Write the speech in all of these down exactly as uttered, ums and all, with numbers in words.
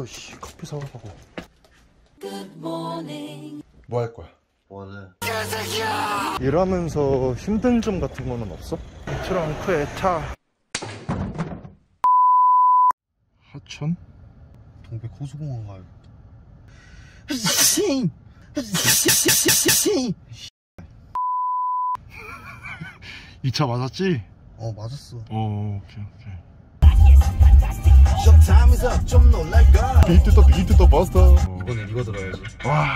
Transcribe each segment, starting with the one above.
씨 커피 사오라고. 뭐 할 거야? 뭐하네? 일하면서 힘든 점 같은 거는 없어? 트렁크에 차. 하천? 동백 호수공원 가요. 이 차 맞았지? 어 맞았어. 어 오케이 오케이. 비트 더 비트 더 버스터. 이번엔 이거 들어야지. 와.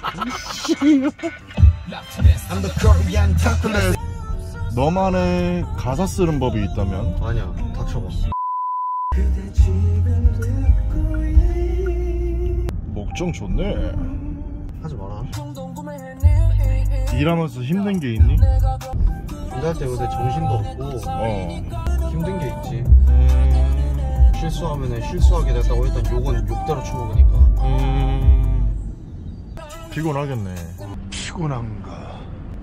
너만의 가사 쓰는 법이 있다면? 아니야, 닥쳐봐. 목청 좋네. 하지 마라. 일하면서 힘든 게 있니? 일할 때 근데 정신도 없고 어. 힘든 게 있지. 음... 실수하면은 실수하게 됐다고 일단 욕은 욕대로 쳐먹으니까. 음... 피곤하겠네. 피곤한가?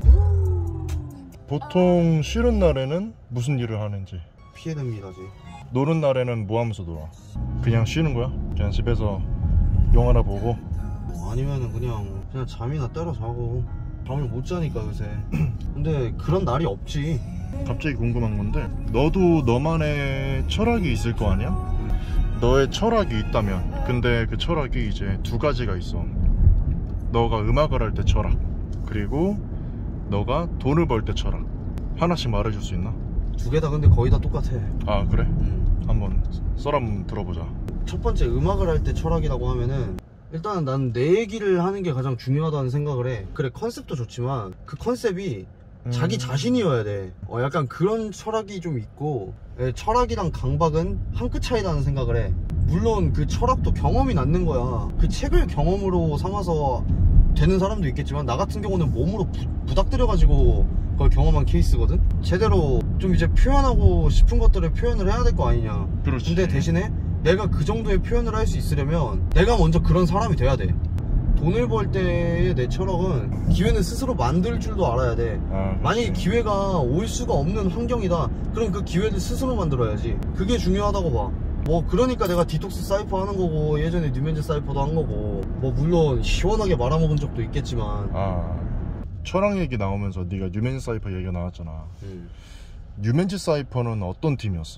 보통 쉬는 날에는 무슨 일을 하는지? 피해냅니다지. 노는 날에는 뭐 하면서 놀아? 그냥 쉬는 거야? 그냥 집에서 영화나 보고? 뭐 아니면은 그냥 그냥 잠이나 때려 자고. 잠을 못 자니까 요새. 근데 그런 날이 없지. 갑자기 궁금한 건데, 너도 너만의 철학이 있을 거 아니야? 너의 철학이 있다면, 근데 그 철학이 이제 두 가지가 있어. 너가 음악을 할 때 철학, 그리고 너가 돈을 벌 때 철학. 하나씩 말해줄 수 있나? 두 개 다 근데 거의 다 똑같아. 아 그래? 음. 한번 썰 한번 들어보자. 첫 번째 음악을 할 때 철학이라고 하면은 일단은 난 내 얘기를 하는 게 가장 중요하다는 생각을 해. 그래 컨셉도 좋지만 그 컨셉이 음. 자기 자신이어야 돼. 어, 약간 그런 철학이 좀 있고, 예, 철학이랑 강박은 한 끗 차이라는 생각을 해. 물론 그 철학도 경험이 낳는 거야. 그 책을 경험으로 삼아서 되는 사람도 있겠지만 나 같은 경우는 몸으로 부, 부닥뜨려가지고 그걸 경험한 케이스거든. 제대로 좀 이제 표현하고 싶은 것들을 표현을 해야 될 거 아니냐. 그렇지. 근데 대신에 내가 그 정도의 표현을 할 수 있으려면 내가 먼저 그런 사람이 돼야 돼. 돈을 벌 때의 내 철학은 기회는 스스로 만들 줄도 알아야 돼. 아, 만약에 기회가 올 수가 없는 환경이다, 그럼 그 기회를 스스로 만들어야지. 그게 중요하다고 봐. 뭐 그러니까 내가 디톡스 사이퍼 하는 거고, 예전에 뉴맨즈 사이퍼도 한 거고, 뭐 물론 시원하게 말아먹은 적도 있겠지만. 아, 철학 얘기 나오면서 네가 뉴맨즈 사이퍼 얘기가 나왔잖아. 음. 뉴맨즈 사이퍼는 어떤 팀이었어?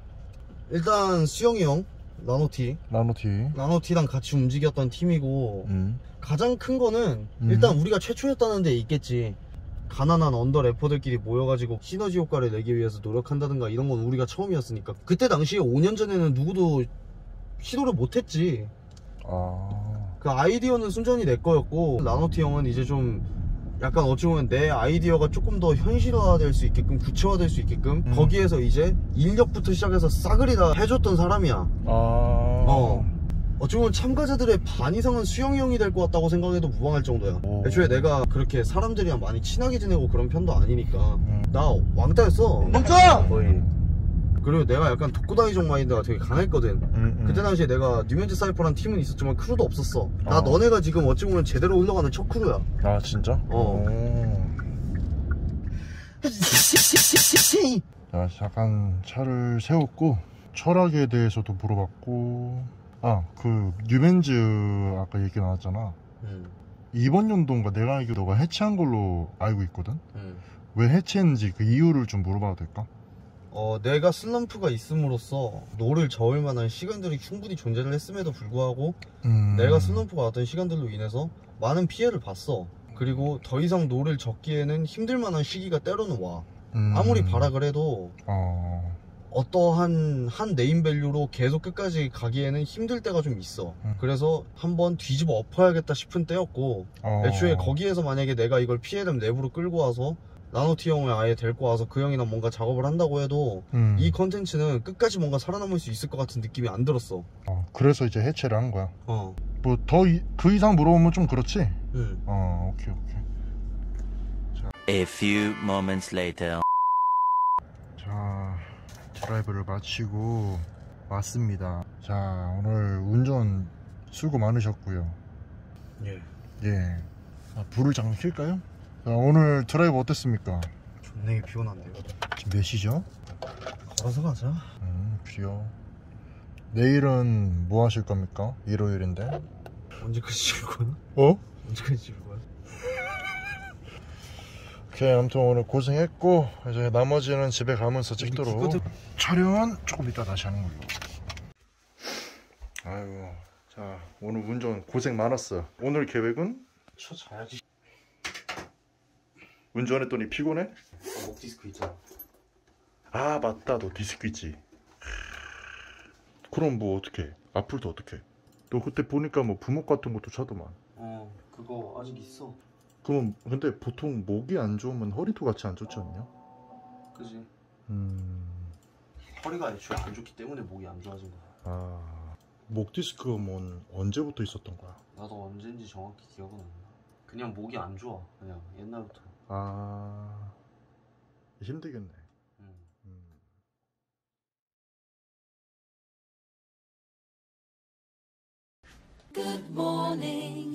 일단 수영이 형, 나노티 나노티 나노티랑 같이 움직였던 팀이고, 음. 가장 큰 거는 음. 일단 우리가 최초였다는 데 있겠지. 가난한 언더 래퍼들끼리 모여가지고 시너지 효과를 내기 위해서 노력한다든가 이런 건 우리가 처음이었으니까. 그때 당시에 오 년 전에는 누구도 시도를 못했지. 아... 그 아이디어는 순전히 내 거였고, 나노티 형은 이제 좀 약간 어찌 보면 내 아이디어가 조금 더 현실화될 수 있게끔, 구체화될 수 있게끔 음. 거기에서 이제 인력부터 시작해서 싸그리 다 해줬던 사람이야. 아... 어. 어찌 보면 참가자들의 반 이상은 수영이 형이 될 것 같다고 생각해도 무방할 정도야. 오. 애초에 내가 그렇게 사람들이랑 많이 친하게 지내고 그런 편도 아니니까. 음. 나 왕따였어. 멈춰! 거의. 그리고 내가 약간 독고다이족 마인드가 되게 강했거든. 음, 음. 그때 당시에 내가 뉴맨즈 사이퍼란 팀은 있었지만 크루도 없었어. 나 어. 너네가 지금 어찌 보면 제대로 올라가는 첫 크루야. 아 진짜? 어. 자, 잠깐 차를 세웠고 철학에 대해서도 물어봤고, 아, 그 뉴맨즈 아까 얘기 나왔잖아. 음. 이번 연도인가 내가 알기로 너가 해체한 걸로 알고 있거든. 음. 왜 해체했는지 그 이유를 좀 물어봐도 될까? 어, 내가 슬럼프가 있음으로써 노를 저을 만한 시간들이 충분히 존재를 했음에도 불구하고 음... 내가 슬럼프가 왔던 시간들로 인해서 많은 피해를 봤어. 그리고 더 이상 노를 적기에는 힘들 만한 시기가 때로는 와. 음... 아무리 발악을 해도 어... 어떠한 한 네임밸류로 계속 끝까지 가기에는 힘들 때가 좀 있어. 음. 그래서 한번 뒤집어 엎어야겠다 싶은 때였고, 어... 애초에 거기에서 만약에 내가 이걸 피해를 내부로 끌고 와서 나노티 형을 아예 데리고 와서 그 형이랑 뭔가 작업을 한다고 해도 음. 이 컨텐츠는 끝까지 뭔가 살아남을 수 있을 것 같은 느낌이 안 들었어. 어, 그래서 이제 해체를 한 거야. 어. 뭐 더 그 이상 물어보면 좀 그렇지? 응. 어, 오케이 오케이. 자. A few moments later. 자, 드라이브를 마치고 왔습니다. 자, 오늘 운전 수고 많으셨고요. 예. 예. 아, 불을 잠깐 킬까요? 자, 오늘 드라이브 어땠습니까? 존나 피곤한데요. 지금 몇 시죠? 걸어서 가자. 음, 비요. 내일은 뭐 하실 겁니까? 일요일인데. 언제까지 쉴 거야? 어? 언제까지 쉴 거야? 오케이, 아무튼 오늘 고생했고 이제 나머지는 집에 가면서 찍도록. 기껏해... 촬영은 조금 이따 다시 하는 걸로. 아이고, 자 오늘 운전 고생 많았어. 오늘 계획은? 쳐 자야지. 운전했더니 피곤해? 아, 목 디스크 있잖아. 아 맞다, 너 디스크 있지. 그럼 뭐 어떡해? 앞으로도 어떡해? 너 그때 보니까 뭐 부목 같은 것도 차더만. 어 그거 아직 있어. 그럼 근데 보통 목이 안 좋으면 허리도 같이 안 좋지 않냐? 그지. 음... 허리가 애초에 안 좋기 때문에 목이 안 좋아진 거야. 아... 목 디스크가 뭔 언제부터 있었던 거야? 나도 언젠지 정확히 기억은 안 나. 그냥 목이 안 좋아. 그냥 옛날부터. 아... 힘들겠네. 응. 음... Good morning.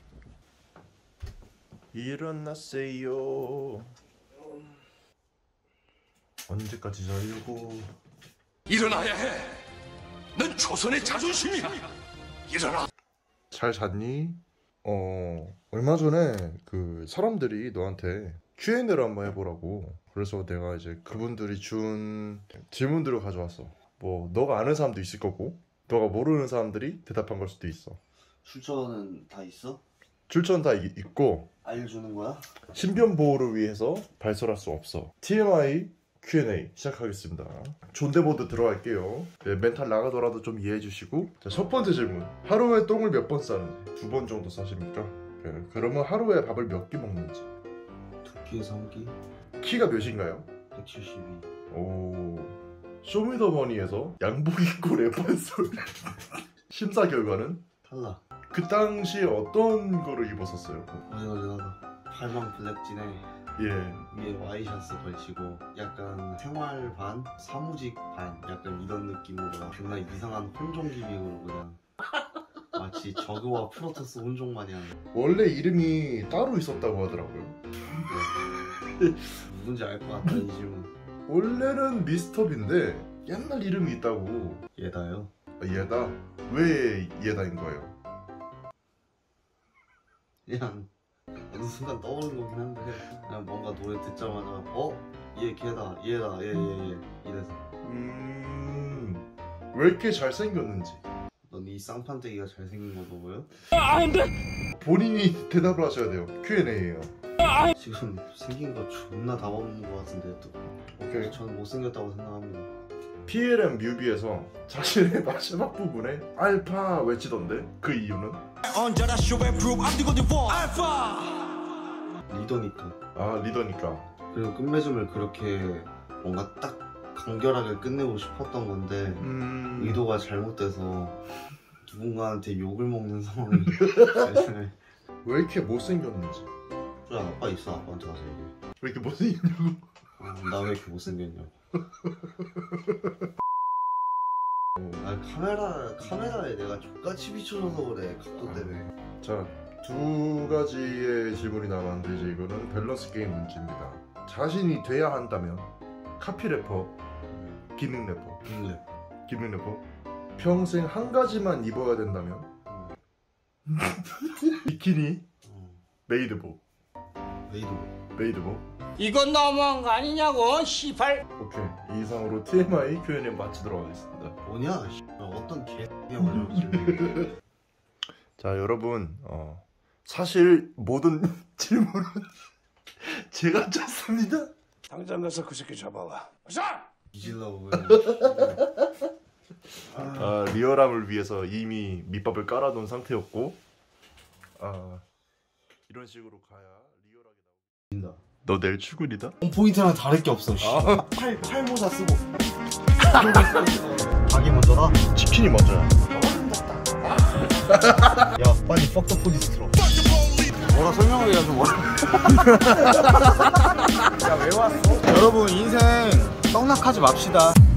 일어났어요. 언제까지 자려고? 일어나야 해. 넌 조선의 자존심이야. 일어나. 잘 잤니? 어... 얼마 전에 그 사람들이 너한테 큐 앤 에이를 한번 해보라고. 그래서 내가 이제 그분들이 준 질문들을 가져왔어. 뭐 너가 아는 사람도 있을 거고 너가 모르는 사람들이 대답한 걸 수도 있어. 출처는 다 있어? 출처는 다 이- 있고 알려주는 거야? 신변 보호를 위해서 발설할 수 없어. 티 엠 아이 큐 앤 에이 시작하겠습니다. 존대보드 들어갈게요. 네, 멘탈 나가더라도 좀 이해해 주시고. 자, 첫 번째 질문. 하루에 똥을 몇 번 싸는지? 두 번 정도 싸십니까? 네, 그러면 하루에 밥을 몇 끼 먹는지? 두 끼에서 한 끼? 키가 몇인가요? 백칠십이. 오... 쇼미더머니에서 양복 입고 랩한 소리. 심사 결과는? 탈락. 그 당시에 어떤 거를 입었었어요? 어디 어디 나가. 팔방 블랙진에 예. 위에 와이셔츠 걸치고 약간 생활 반, 사무직 반 약간 이런 느낌으로 존나 이상한 혼종 기믹으로 그냥 마치 저그와 프로토스 혼종 마냥. 원래 이름이 따로 있었다고 하더라고요. 네. 누군지 알 것 같다 이 질문. 원래는 미스터빈데 옛날 이름이 있다고. 얘다요. 아, 얘다? 왜 얘다인 거예요? 그냥 어느 순간 떠오른 거긴 한데 그냥 뭔가 노래 듣자마자 어? 얘 걔다 얘다 얘 얘 얘 이래서. 음... 왜 이렇게 잘생겼는지. 넌 이 쌍판대기가 잘생긴 거 보여? 본인이 대답을 하셔야 돼요. 큐 앤 에이예요. 지금 생긴 거 존나 다 먹는 거 같은데 또. 오케이. 저는 못생겼다고 생각합니다. 피 엘 엠 뮤비에서 자신의 마지막 부분에 알파 외치던데 그 이유는? 언제나 쇼에 프로 앞뒤고 뒤보 알파. 리더니까. 아 리더니까. 그리고 끝맺음을 그렇게 뭔가 딱 간결하게 끝내고 싶었던 건데 음... 의도가 잘못돼서 누군가한테 욕을 먹는 상황이 발생해. 왜 이렇게 못생겼는지. 그래 아빠 있어 아빠한테 가서 얘기해. 왜 이렇게 못생겼냐고. 어, 나 왜 이렇게 못생겼냐고. 아 카메라 카메라에 내가 족같이 비춰줘서 그래 각도 때문에. 자, 두 가지의 질문이 남았는데 이제 이거는 밸런스 게임 문제입니다. 자신이 돼야 한다면 카피 래퍼, 기능 래퍼. 응. 기능 래퍼. 평생 한 가지만 입어야 된다면 비키니, 어. 메이드복. 메이드복. 메이드복. 이건 너무한 거 아니냐고 시발. 오케이, 이상으로 티 엠 아이 큐 앤 에이 마치도록 하겠습니다. 뭐냐? 씨. 어떤 개X냐 말이야 지금. 자 여러분, 어, 사실 모든 질문은 제가 짰습니다. 당장 가서 그 새끼 잡아와. 자. 뒤질라고. 아, 리얼함을 위해서 이미 밑밥을 깔아놓은 상태였고, 아, 이런 식으로 가야 리얼하게 나오고. 너 내일 출근이다? 포인트랑 다를 게 없어. 아. 팔, 팔 모자 쓰고. 자기 먼저라? 치킨이 먼저야. 야 빨리 퍽더 포지스 틀어. 뭐라 설명을 해야지 뭐라. 야 왜 왔어? 여러분 인생 떡락하지 맙시다.